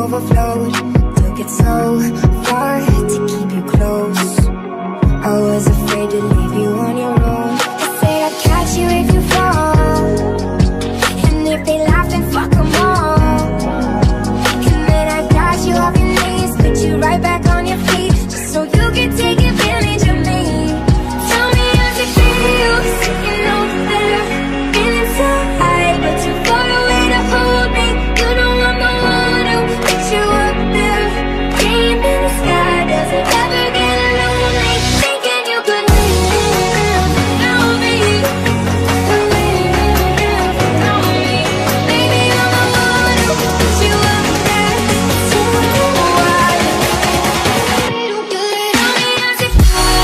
overflowed. Took it so far to keep you close. I was afraid to leave you on your own. They say I'd catch you if you fall, and if they laugh then fuck them all. And then I got you off your knees, put you right back on your feet, just so you can take advantage of me. Tell me how's it feel, sitting over there, feeling so high, but too far away to hold me. You know I'm the one who put you up there, dream in the sky, does it ever get lonely? Thinking you could live without me, without me. Maybe I'm the one who put you up there, so why? Tell me how's it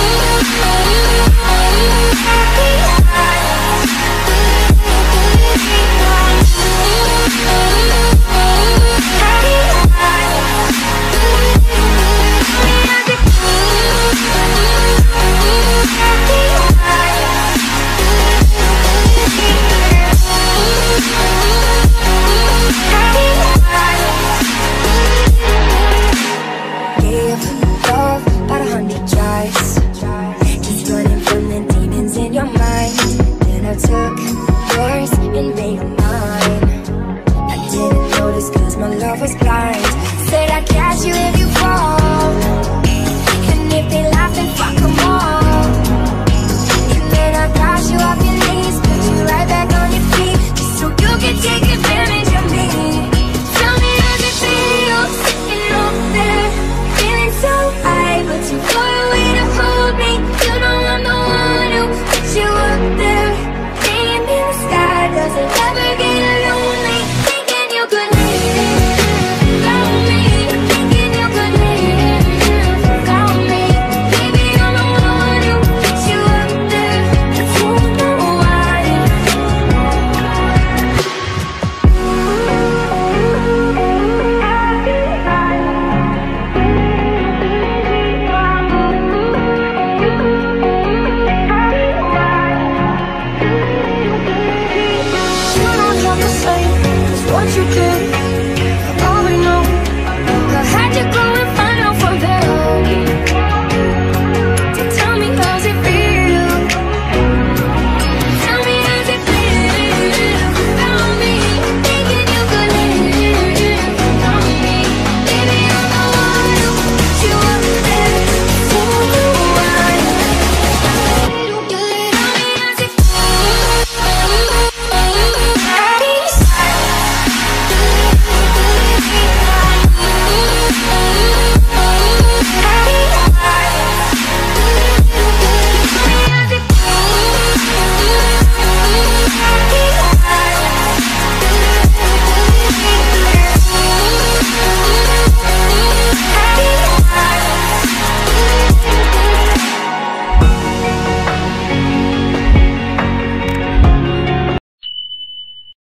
Give love about 100 tries, just running from the demons in your mind. Then I took yours and made them mine. I didn't notice cause my love was blind. Said I'd catch you if you fall, and if they laugh then fuck them all. And then I got you off your knees, put you right back on your feet, just so you can take advantage of me. Tell me how's it feel, sitting over there, feeling so high, but too far away to hold me. You know I'm the one who put you up there, dream in the sky, does it ever get lonely? Thinking you could live without me, thinking you could live without me. Maybe I'm the one who put you up there, I don't know why. You don't have to say just what you did, I already know. I had to go